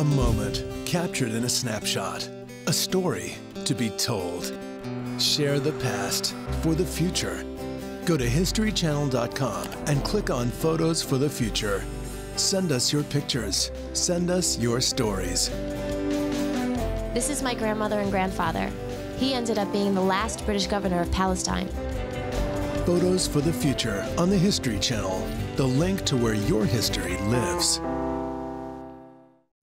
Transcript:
A moment captured in a snapshot. A story to be told. Share the past for the future. Go to historychannel.com and click on Photos for the Future. Send us your pictures. Send us your stories. This is my grandmother and grandfather. He ended up being the last British governor of Palestine. Photos for the Future on the History Channel, the link to where your history lives.